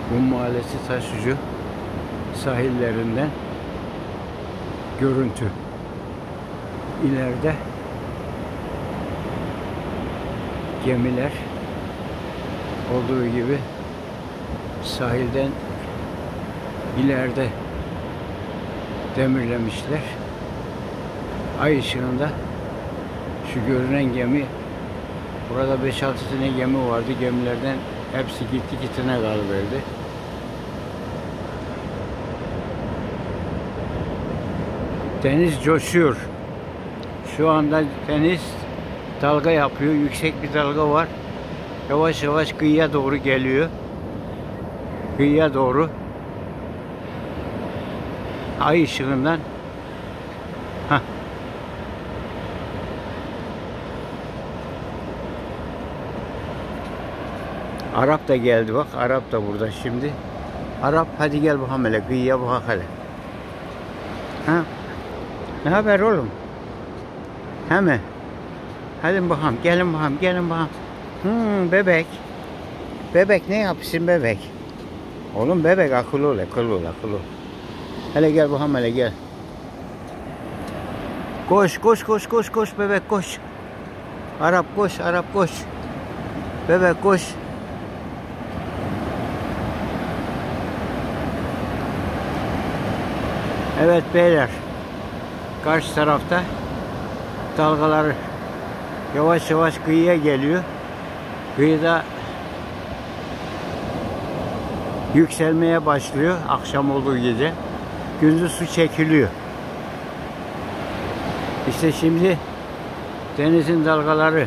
Rum Mahallesi Taşucu sahillerinden görüntü. İleride gemiler olduğu gibi sahilden ileride demirlemişler. Ay ışığında şu görünen gemi, burada 5-6 tane gemi vardı. Gemilerden hepsi gitti, 2 tane kalıverdi. Deniz coşuyor. Şu anda deniz dalga yapıyor. Yüksek bir dalga var. Yavaş yavaş kıyıya doğru geliyor. Kıyıya doğru. Ay ışığından. Heh. Arap da geldi bak. Arap da burada şimdi. Arap hadi gel bakalım hele. Kıyıya bak hele. Ha? Ne haber oğlum? Hemen. Hadi bakalım. Gelin bakalım. Gelin bakalım. Bebek. Bebek ne yapsın bebek? Oğlum bebek akıllı ol. Akıllı ol. Akıllı ol. Hele gel bakalım hele gel. Koş koş koş koş koş bebek koş. Arap koş. Arap koş. Bebek koş. Evet beyler. Karşı tarafta dalgalar yavaş yavaş kıyıya geliyor. Kıyıda yükselmeye başlıyor akşam olduğu gece. Gündüz su çekiliyor. İşte şimdi denizin dalgaları.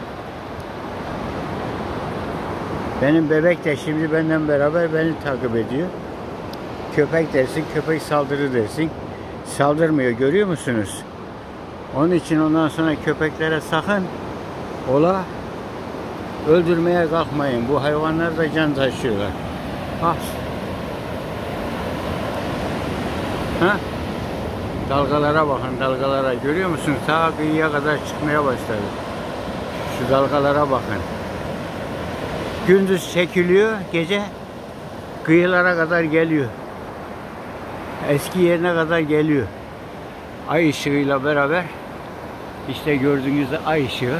Benim bebek de şimdi benden beraber beni takip ediyor. Köpek dersin, köpek saldırı dersin. Saldırmıyor, görüyor musunuz? Onun için ondan sonra köpeklere sakın ola öldürmeye kalkmayın. Bu hayvanlar da can taşıyorlar. Ah. Ha? Dalgalara bakın, dalgalara. Görüyor musunuz? Ta kıyıya kadar çıkmaya başladı. Şu dalgalara bakın. Gündüz çekiliyor, gece kıyılara kadar geliyor. Eski yerine kadar geliyor. Ay ışığıyla beraber işte gördüğünüz ay ışığı.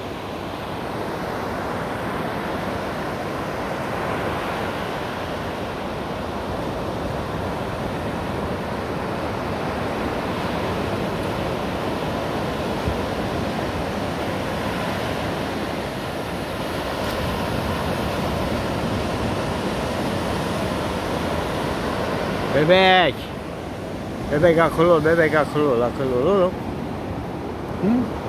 Bebek. Bebek akıllı ol, bebek akıllı ol, akıllı ol oğlum. Hı?